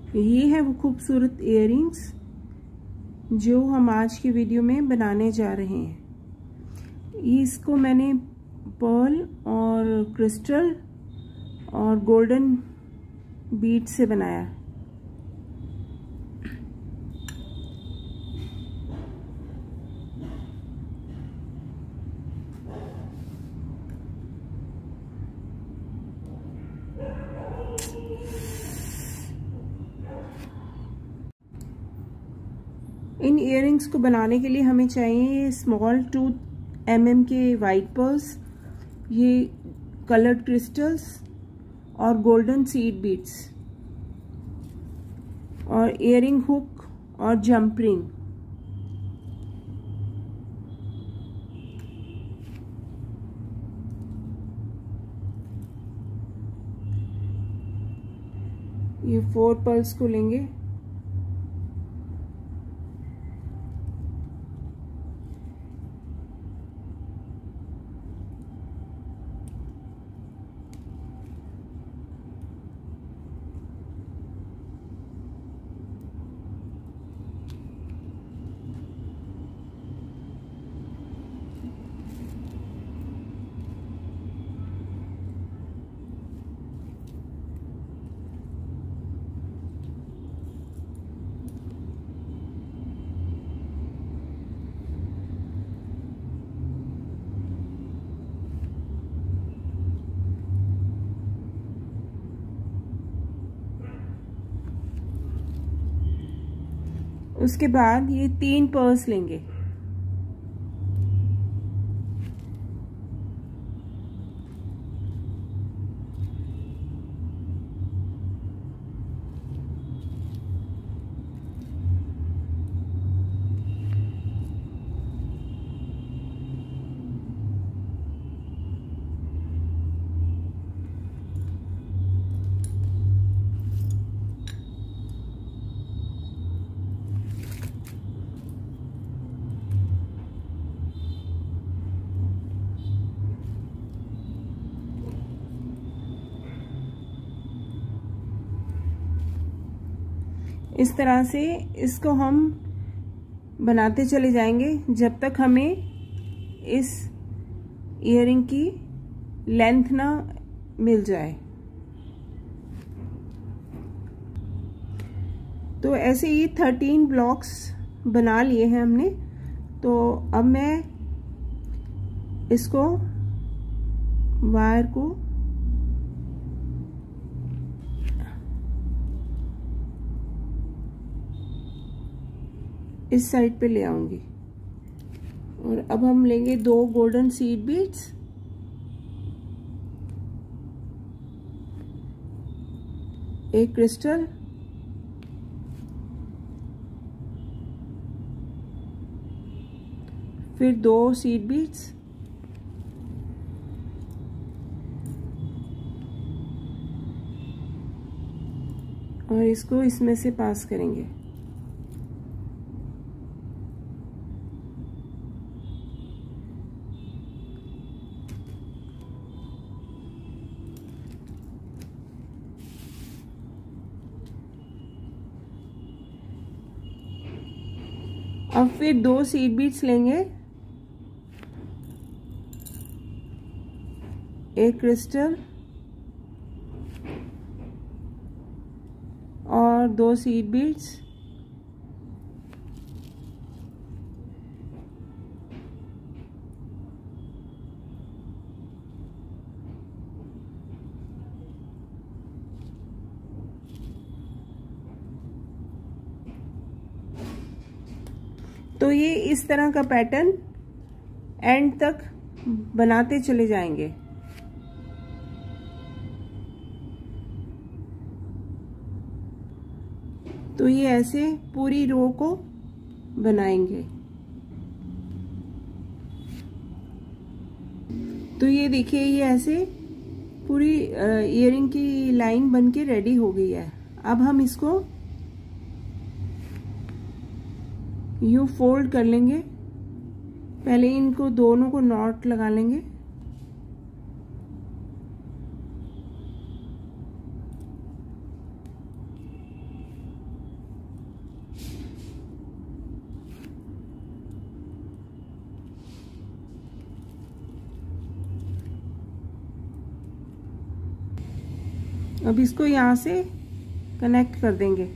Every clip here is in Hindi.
ये है वो खूबसूरत इयररिंग्स जो हम आज की वीडियो में बनाने जा रहे हैं। इसको मैंने पर्ल और क्रिस्टल और गोल्डन बीड से बनाया। इन इयररिंग्स को बनाने के लिए हमें चाहिए स्मॉल 2 mm के वाइट पर्ल्स, ये कलर्ड क्रिस्टल्स और गोल्डन सीड बीड्स और इयररिंग हुक और जंपरिंग। ये 4 पर्ल्स को लेंगे। उसके बाद ये 3 पर्ल्स लेंगे। इस तरह से इसको हम बनाते चले जाएंगे जब तक हमें इस इयररिंग की लेंथ ना मिल जाए। तो ऐसे ही 13 ब्लॉक्स बना लिए हैं हमने। तो अब मैं इसको वायर को इस साइड पे ले आऊंगी और अब हम लेंगे 2 गोल्डन सीड बीड्स, एक क्रिस्टल, फिर 2 सीड बीड्स और इसको इसमें से पास करेंगे। अब फिर 2 सीड बीड्स लेंगे, एक क्रिस्टल और 2 सीड बीड्स, तो ये इस तरह का पैटर्न एंड तक बनाते चले जाएंगे। तो ये ऐसे पूरी रो को बनाएंगे। तो ये देखिए, ये ऐसे पूरी इयररिंग की लाइन बन के रेडी हो गई है। अब हम इसको यूं फोल्ड कर लेंगे। पहले इनको दोनों को नॉट लगा लेंगे। अब इसको यहाँ से कनेक्ट कर देंगे।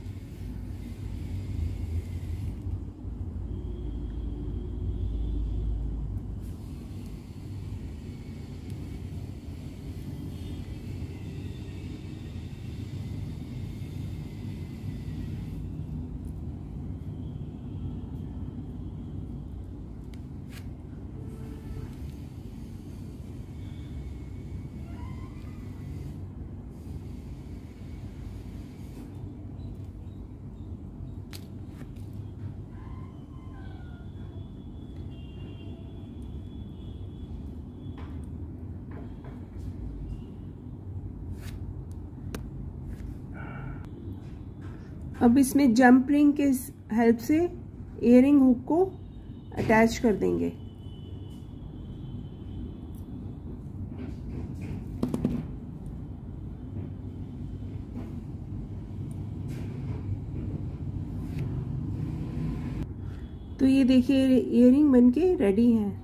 अब इसमें जंप रिंग के हेल्प से इयरिंग हुक को अटैच कर देंगे। तो ये देखिए इयरिंग बनके रेडी है।